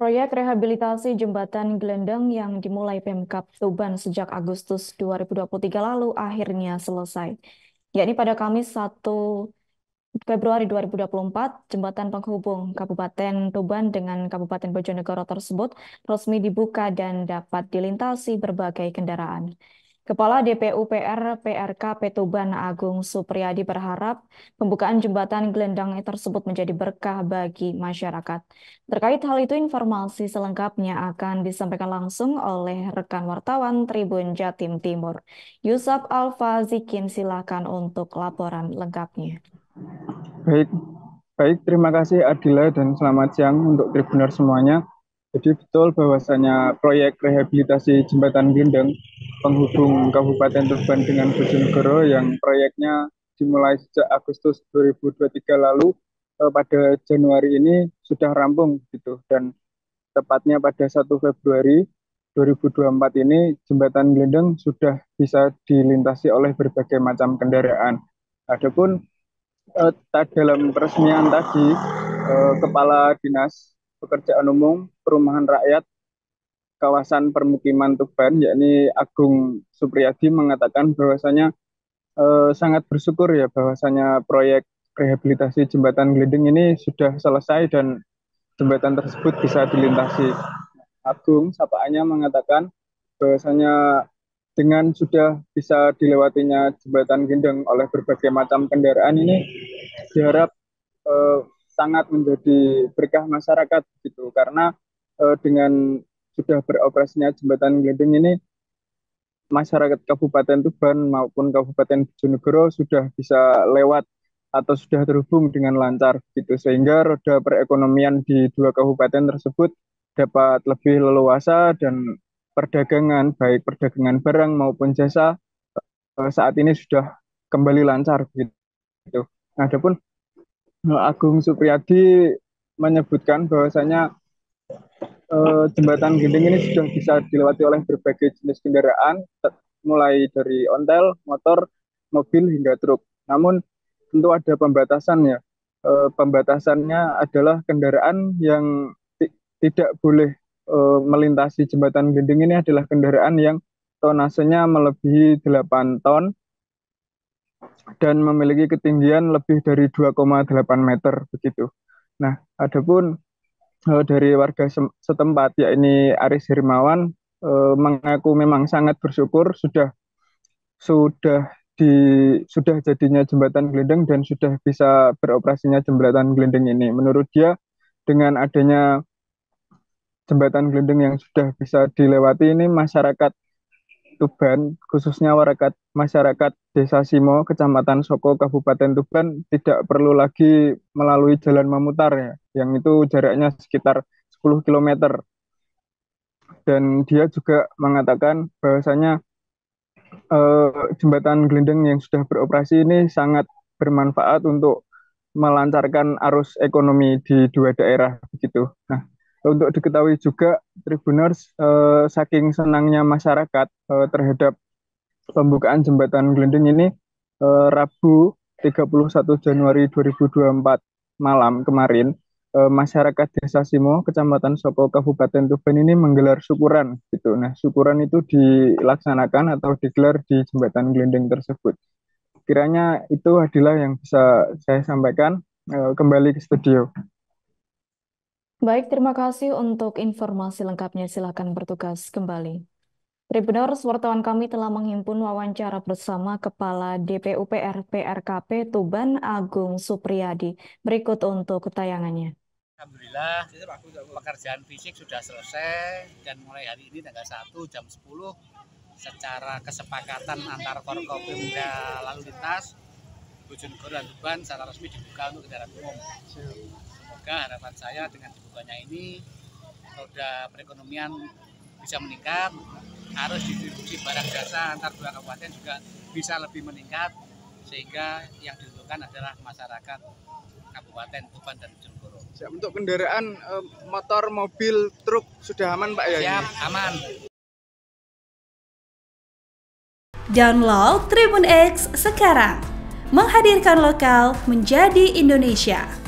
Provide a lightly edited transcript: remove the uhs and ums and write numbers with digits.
Proyek rehabilitasi jembatan Glendeng yang dimulai Pemkab Tuban sejak Agustus 2023 lalu akhirnya selesai. Yakni pada Kamis 1 Februari 2024, jembatan penghubung Kabupaten Tuban dengan Kabupaten Bojonegoro tersebut resmi dibuka dan dapat dilintasi berbagai kendaraan. Kepala DPU PR PRKP Tuban Agung Supriyadi berharap pembukaan jembatan Glendang tersebut menjadi berkah bagi masyarakat. Terkait hal itu, informasi selengkapnya akan disampaikan langsung oleh rekan wartawan Tribun Jatim Timur. Yusuf Alfa Zikin, silakan untuk laporan lengkapnya. Baik, baik, terima kasih Adila dan selamat siang untuk Tribuners semuanya. Jadi betul bahwasanya proyek rehabilitasi jembatan Glendeng penghubung Kabupaten Tuban dengan Bojonegoro yang proyeknya dimulai sejak Agustus 2023 lalu pada Januari ini sudah rampung gitu, dan tepatnya pada 1 Februari 2024 ini jembatan Glendeng sudah bisa dilintasi oleh berbagai macam kendaraan. Adapun dalam peresmian tadi, Kepala Dinas Pekerjaan Umum Perumahan Rakyat kawasan permukiman Tuban, yakni Agung Supriyadi, mengatakan bahwasanya sangat bersyukur ya bahwasanya proyek rehabilitasi jembatan Glendeng ini sudah selesai dan jembatan tersebut bisa dilintasi. Agung sapaannya mengatakan bahwasanya dengan sudah bisa dilewatinya jembatan Glendeng oleh berbagai macam kendaraan ini diharap eh, sangat menjadi berkah masyarakat gitu, karena dengan sudah beroperasinya jembatan Glendeng ini masyarakat Kabupaten Tuban maupun Kabupaten Bojonegoro sudah bisa lewat atau sudah terhubung dengan lancar gitu, sehingga roda perekonomian di dua kabupaten tersebut dapat lebih leluasa dan perdagangan, baik perdagangan barang maupun jasa, saat ini sudah kembali lancar gitu. Nah, adapun Agung Supriyadi menyebutkan bahwasanya jembatan Gending ini sudah bisa dilewati oleh berbagai jenis kendaraan, mulai dari ontel, motor, mobil hingga truk. Namun tentu ada pembatasannya. Pembatasannya adalah kendaraan yang tidak boleh melintasi jembatan Gending ini adalah kendaraan yang tonasenya melebihi 8 ton dan memiliki ketinggian lebih dari 2,8 meter begitu. Nah, adapun dari warga setempat, yakni Aris Hermawan, mengaku memang sangat bersyukur sudah di sudah jadinya jembatan Glendeng dan sudah bisa beroperasinya jembatan Glendeng ini. Menurut dia, dengan adanya jembatan Glendeng yang sudah bisa dilewati ini, masyarakat Tuban, khususnya masyarakat Desa Simo, Kecamatan Soko, Kabupaten Tuban, tidak perlu lagi melalui jalan memutar ya, yang itu jaraknya sekitar 10 kilometer. Dan dia juga mengatakan bahwasanya jembatan Glendeng yang sudah beroperasi ini sangat bermanfaat untuk melancarkan arus ekonomi di dua daerah begitu. Nah, untuk diketahui juga Tribuners, saking senangnya masyarakat terhadap pembukaan jembatan Glendeng ini, Rabu 31 Januari 2024 malam kemarin, masyarakat Desa Simo, Kecamatan Soko, Kabupaten Tuban ini menggelar syukuran gitu. Nah, syukuran itu dilaksanakan atau digelar di jembatan Glendeng tersebut. Kiranya itu adalah yang bisa saya sampaikan. Kembali ke studio. Baik, terima kasih untuk informasi lengkapnya. Silakan bertugas kembali. Tribuners, wartawan kami telah menghimpun wawancara bersama Kepala DPUPR PRKP Tuban Agung Supriyadi. Berikut untuk tayangannya. Alhamdulillah pekerjaan fisik sudah selesai dan mulai hari ini tanggal 1 jam 10 secara kesepakatan antar Forkopimda Lalu Lintas Bojonegoro dan Tuban secara resmi dibuka untuk kendaraan umum. Semoga harapan saya dengan dibukanya ini roda perekonomian bisa meningkat, arus distribusi barang jasa antar dua kabupaten juga bisa lebih meningkat, sehingga yang diuntungkan adalah masyarakat Kabupaten Tuban dan Bojonegoro. Untuk kendaraan motor, mobil, truk sudah aman Pak ya? Siap, aman. Download Tribun X sekarang, menghadirkan lokal menjadi Indonesia.